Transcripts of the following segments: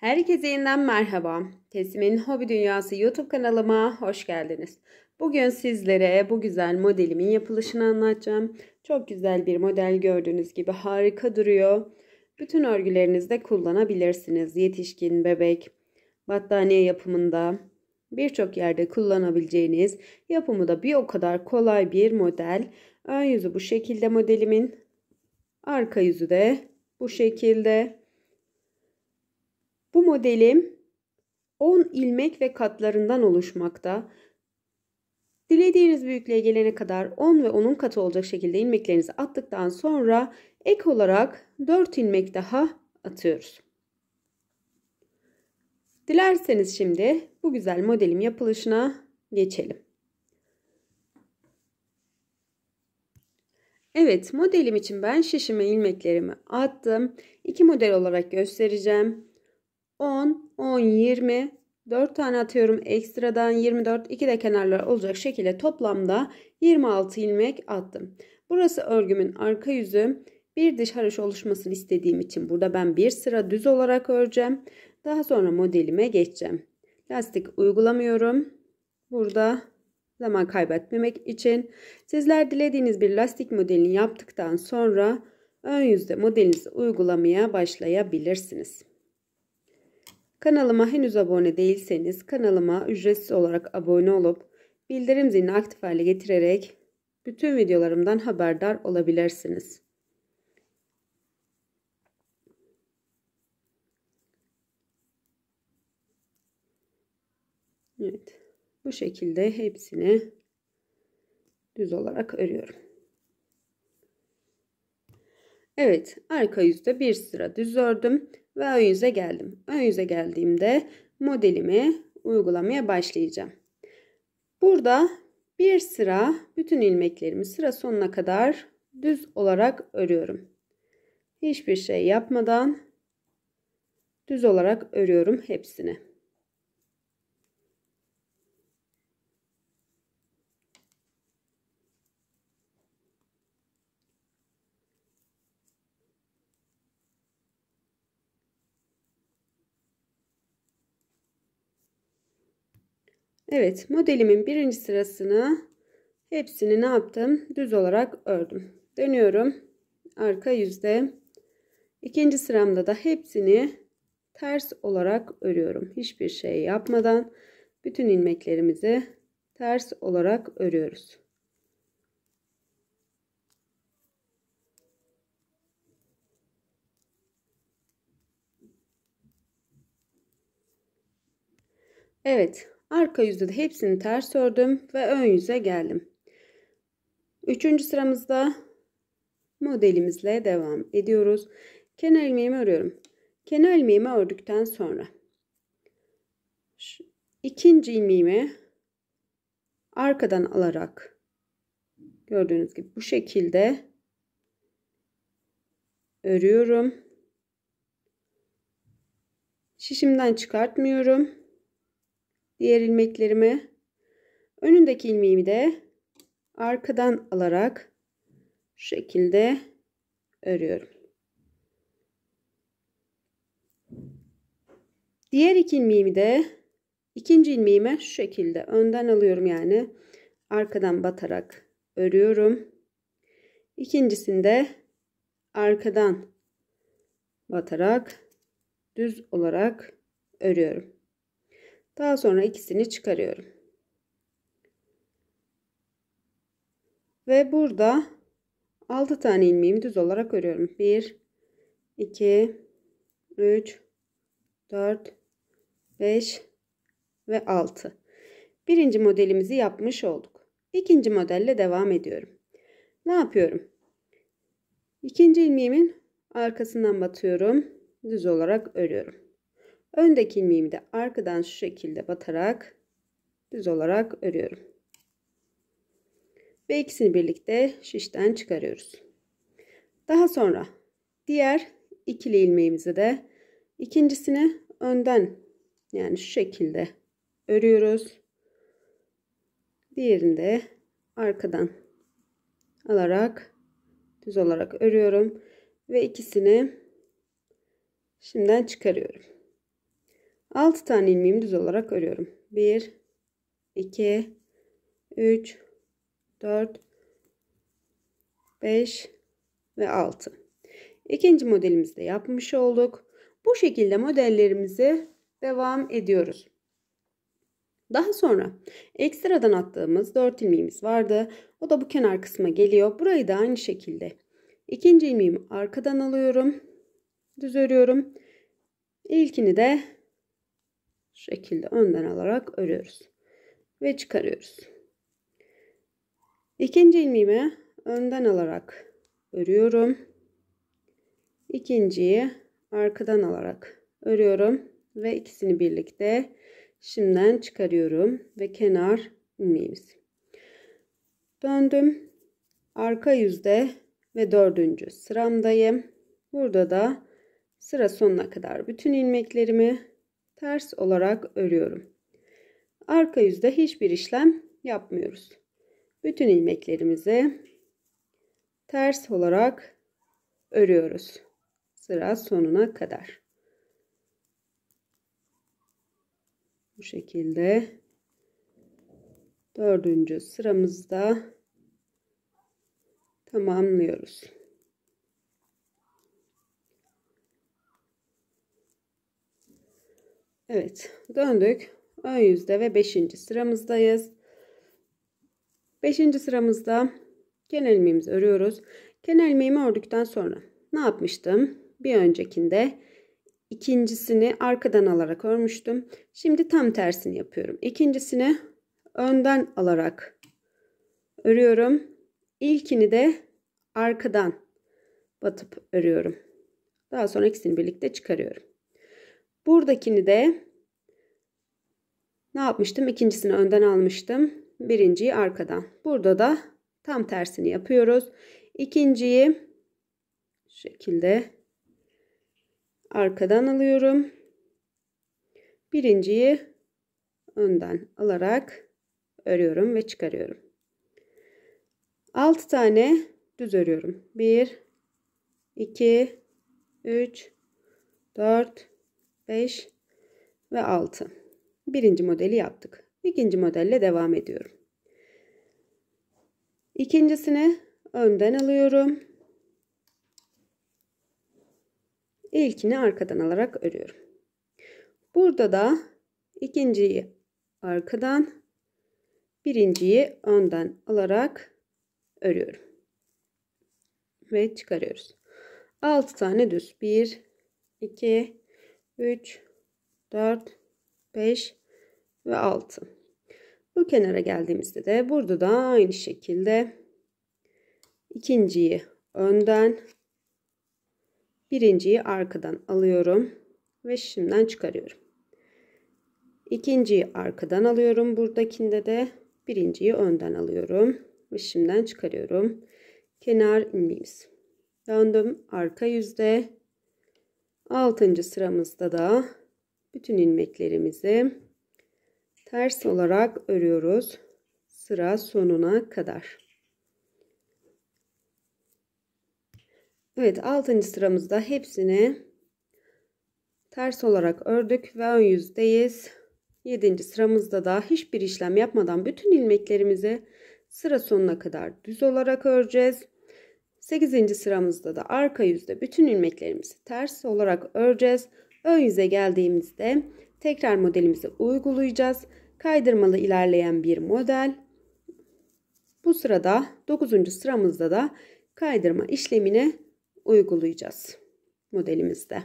Herkese yeniden merhaba. Teslim'in Hobi Dünyası YouTube kanalıma hoş geldiniz. Bugün sizlere bu güzel modelimin yapılışını anlatacağım. Çok güzel bir model, gördüğünüz gibi harika duruyor. Bütün örgülerinizde kullanabilirsiniz. Yetişkin, bebek, battaniye yapımında birçok yerde kullanabileceğiniz, yapımı da bir o kadar kolay bir model. Ön yüzü bu şekilde modelimin. Arka yüzü de bu şekilde. Bu modelim 10 ilmek ve katlarından oluşmakta. Dilediğiniz büyüklüğe gelene kadar 10 ve onun katı olacak şekilde ilmeklerinizi attıktan sonra ek olarak 4 ilmek daha atıyoruz. Dilerseniz şimdi bu güzel modelim yapılışına geçelim. Evet, modelim için ben şişime ilmeklerimi attım. 2 model olarak göstereceğim. 10, 10, 20, 4 tane atıyorum ekstradan 24, 2 de kenarlar olacak şekilde toplamda 26 ilmek attım. Burası örgümün arka yüzü. Bir diş haroşa oluşmasını istediğim için burada ben bir sıra düz olarak öreceğim. Daha sonra modelime geçeceğim. Lastik uygulamıyorum. Burada zaman kaybetmemek için sizler dilediğiniz bir lastik modelini yaptıktan sonra ön yüzde modelinizi uygulamaya başlayabilirsiniz. Kanalıma henüz abone değilseniz kanalıma ücretsiz olarak abone olup bildirim zilini aktif hale getirerek bütün videolarımdan haberdar olabilirsiniz. Evet, bu şekilde hepsini düz olarak örüyorum. Evet, arka yüzde bir sıra düz ördüm ve ön yüze geldim. Ön yüze geldiğimde modelimi uygulamaya başlayacağım. Burada bir sıra bütün ilmeklerimi sıra sonuna kadar düz olarak örüyorum. Hiçbir şey yapmadan düz olarak örüyorum hepsini. Evet, modelimin birinci sırasını hepsini ne yaptım? Düz olarak ördüm. Dönüyorum. Arka yüzde. İkinci sıramda da hepsini ters olarak örüyorum. Hiçbir şey yapmadan bütün ilmeklerimizi ters olarak örüyoruz. Evet, arka yüzde de hepsini ters ördüm ve ön yüze geldim. Üçüncü sıramızda modelimizle devam ediyoruz. Kenar ilmeğimi örüyorum. Kenar ilmeğimi ördükten sonra ikinci ilmeğimi arkadan alarak gördüğünüz gibi bu şekilde örüyorum. Şişimden çıkartmıyorum. Diğer ilmeklerimi önündeki ilmeğimi de arkadan alarak şu şekilde örüyorum. Diğer iki ilmeğimi de ikinci ilmeğime şu şekilde önden alıyorum, yani arkadan batarak örüyorum. İkincisinde arkadan batarak düz olarak örüyorum. Daha sonra ikisini çıkarıyorum. Ve burada 6 tane ilmeğimi düz olarak örüyorum. 1, 2, 3, 4, 5 ve 6. Birinci modelimizi yapmış olduk. İkinci modelle devam ediyorum. Ne yapıyorum? İkinci ilmeğimin arkasından batıyorum. Düz olarak örüyorum. Öndeki ilmeğimi de arkadan şu şekilde batarak düz olarak örüyorum. Ve ikisini birlikte şişten çıkarıyoruz. Daha sonra diğer ikili ilmeğimizi de ikincisini önden, yani şu şekilde örüyoruz. Diğerini de arkadan alarak düz olarak örüyorum ve ikisini şimdiden çıkarıyorum. 6 tane ilmeğimi düz olarak örüyorum. 1, 2, 3, 4, 5 ve 6. İkinci modelimizi de yapmış olduk. Bu şekilde modellerimizi devam ediyoruz. Daha sonra ekstradan attığımız 4 ilmeğimiz vardı. O da bu kenar kısma geliyor. Burayı da aynı şekilde ikinci ilmeğimi arkadan alıyorum. Düz örüyorum. İlkini de şu şekilde önden alarak örüyoruz. Ve çıkarıyoruz. İkinci ilmeğimi önden alarak örüyorum. İkinciyi arkadan alarak örüyorum. Ve ikisini birlikte şimdiden çıkarıyorum. Ve kenar ilmeğimiz. Döndüm. Arka yüzde ve 4. sıramdayım. Burada da sıra sonuna kadar bütün ilmeklerimi ters olarak örüyorum. Arka yüzde hiçbir işlem yapmıyoruz. Bütün ilmeklerimizi ters olarak örüyoruz. Sıra sonuna kadar. Bu şekilde 4. sıramızda tamamlıyoruz. Evet, döndük. Ön yüzde ve 5. sıramızdayız. 5. sıramızda kenar ilmeğimizi örüyoruz. Kenar ilmeğimi ördükten sonra ne yapmıştım? Bir öncekinde ikincisini arkadan alarak örmüştüm. Şimdi tam tersini yapıyorum. İkincisini önden alarak örüyorum. İlkini de arkadan batıp örüyorum. Daha sonra ikisini birlikte çıkarıyorum. Buradakini de ne yapmıştım? İkincisini önden almıştım. Birinciyi arkadan. Burada da tam tersini yapıyoruz. İkinciyi şu şekilde arkadan alıyorum. Birinciyi önden alarak örüyorum ve çıkarıyorum. 6 tane düz örüyorum. 1, 2, 3, 4, 5 ve 6. Birinci modeli yaptık. İkinci modelle devam ediyorum. İkincisini önden alıyorum. İlkini arkadan alarak örüyorum. Burada da ikinciyi arkadan, birinciyi önden alarak örüyorum. Ve çıkarıyoruz. 6 tane düz. 1, 2, 3, 4, 5 ve 6. Bu kenara geldiğimizde de burada da aynı şekilde ikinciyi önden, birinciyi arkadan alıyorum ve şimdiden çıkarıyorum. İkinciyi arkadan alıyorum. Buradakinde de birinciyi önden alıyorum ve şimdiden çıkarıyorum. Kenar ilmeğimiz. Döndüm arka yüzde. 6. sıramızda da bütün ilmeklerimizi ters olarak örüyoruz. Sıra sonuna kadar. Evet, 6. sıramızda hepsini ters olarak ördük ve ön yüzdeyiz. 7. sıramızda da hiçbir işlem yapmadan bütün ilmeklerimizi sıra sonuna kadar düz olarak öreceğiz. 8. sıramızda da arka yüzde bütün ilmeklerimizi ters olarak öreceğiz. Ön yüze geldiğimizde tekrar modelimizi uygulayacağız. Kaydırmalı ilerleyen bir model. Bu sırada 9. sıramızda da kaydırma işlemini uygulayacağız modelimizde.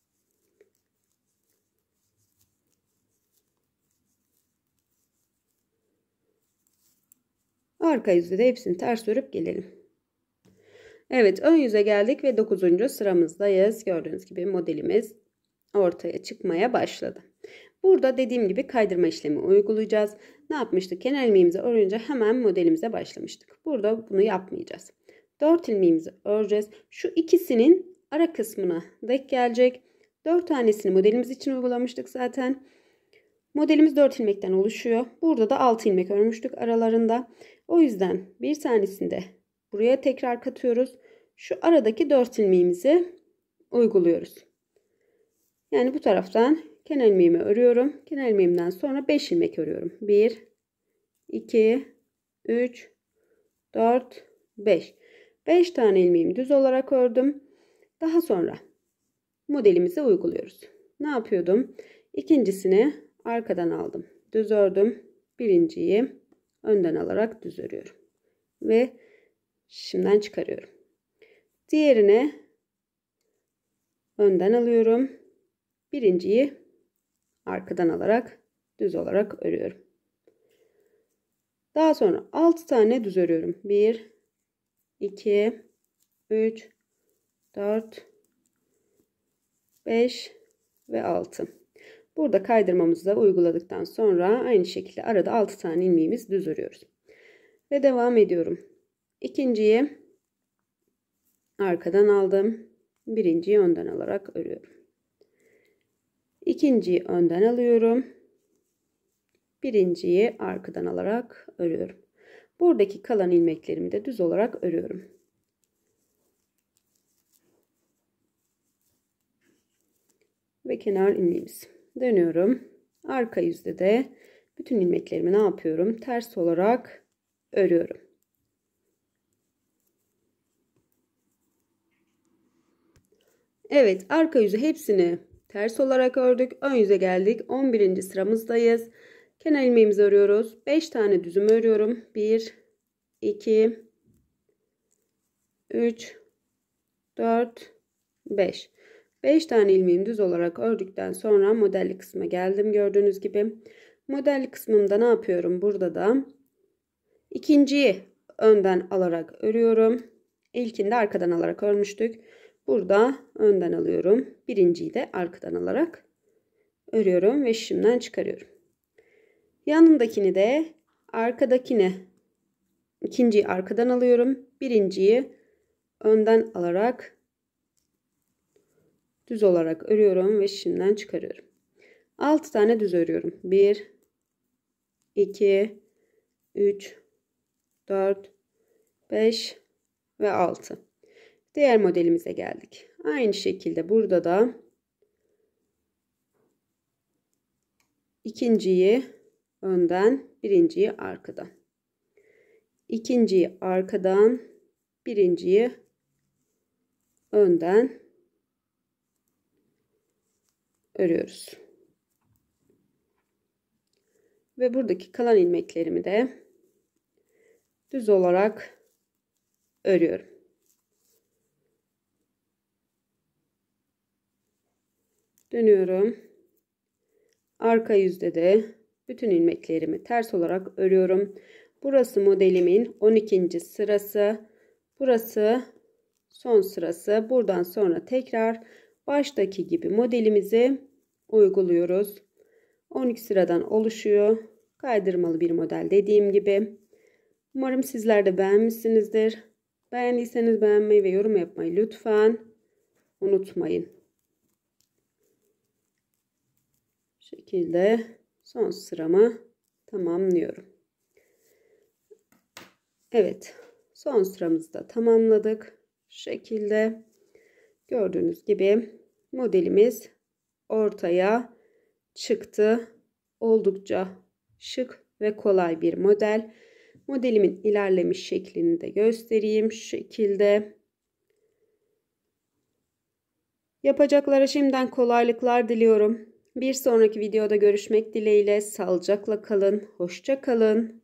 Arka yüzde de hepsini ters örüp gelelim. Evet, ön yüze geldik ve 9. sıramızdayız. Gördüğünüz gibi modelimiz ortaya çıkmaya başladı. Burada dediğim gibi kaydırma işlemi uygulayacağız. Ne yapmıştık? Kenar ilmeğimizi örünce hemen modelimize başlamıştık. Burada bunu yapmayacağız. 4 ilmeğimizi öreceğiz. Şu ikisinin ara kısmına denk gelecek. 4 tanesini modelimiz için uygulamıştık zaten. Modelimiz 4 ilmekten oluşuyor. Burada da 6 ilmek örmüştük aralarında. O yüzden bir tanesini de buraya tekrar katıyoruz. Şu aradaki 4 ilmeğimizi uyguluyoruz. Yani bu taraftan Kenar ilmeğimi örüyorum. Kenar ilmeğimden sonra 5 ilmek örüyorum. 1, 2, 3, 4, 5. 5 tane ilmeğimi düz olarak ördüm. Daha sonra modelimizi uyguluyoruz. Ne yapıyordum? İkincisini arkadan aldım. Düz ördüm. Birinciyi önden alarak düz örüyorum. Ve şimdiden çıkarıyorum. Diğerini önden alıyorum. Birinciyi arkadan alarak düz olarak örüyorum. Daha sonra 6 tane düz örüyorum. 1, 2, 3, 4, 5 ve 6. Burada kaydırmamızı da uyguladıktan sonra aynı şekilde arada 6 tane ilmeğimiz düz örüyoruz. Ve devam ediyorum. İkinciyi arkadan aldım. Birinciyi önden alarak örüyorum. İkinciyi önden alıyorum. Birinciyi arkadan alarak örüyorum. Buradaki kalan ilmeklerimi de düz olarak örüyorum. Ve kenar ilmeğimiz. Dönüyorum. Arka yüzde de bütün ilmeklerimi ne yapıyorum? Ters olarak örüyorum. Evet, arka yüzü hepsini ters olarak ördük. Ön yüze geldik. 11. sıramızdayız. Kenar ilmeğimizi örüyoruz. 5 tane düzümü örüyorum. 1, 2, 3, 4, 5. 5 tane ilmeğimi düz olarak ördükten sonra modelli kısma geldim. Gördüğünüz gibi. Modelli kısmında ne yapıyorum? Burada da ikinciyi önden alarak örüyorum. İlkini de arkadan alarak örmüştük. Burada önden alıyorum. Birinciyi de arkadan alarak örüyorum ve şimdiden çıkarıyorum. Yanındakini de ikinciyi arkadan alıyorum. Birinciyi önden alarak düz olarak örüyorum ve şimdiden çıkarıyorum. 6 tane düz örüyorum. 1, 2, 3, 4, 5 ve 6. Diğer modelimize geldik. Aynı şekilde burada da ikinciyi önden, birinciyi arkadan. İkinciyi arkadan, birinciyi önden örüyoruz. Ve buradaki kalan ilmeklerimi de düz olarak örüyorum. Dönüyorum. Arka yüzde de bütün ilmeklerimi ters olarak örüyorum. Burası modelimin 12. sırası. Burası son sırası. Buradan sonra tekrar baştaki gibi modelimizi uyguluyoruz. 12 sıradan oluşuyor. Kaydırmalı bir model dediğim gibi. Umarım sizler de beğenmişsinizdir. Beğendiyseniz beğenmeyi ve yorum yapmayı lütfen unutmayın. Bu şekilde son sıramı tamamlıyorum. Evet, son sıramızı da tamamladık. Şu şekilde gördüğünüz gibi modelimiz ortaya çıktı. Oldukça şık ve kolay bir model. Modelimin ilerlemiş şeklini de göstereyim. Şu şekilde. Yapacaklara şimdiden kolaylıklar diliyorum. Bir sonraki videoda görüşmek dileğiyle. Sağlıcakla kalın. Hoşça kalın.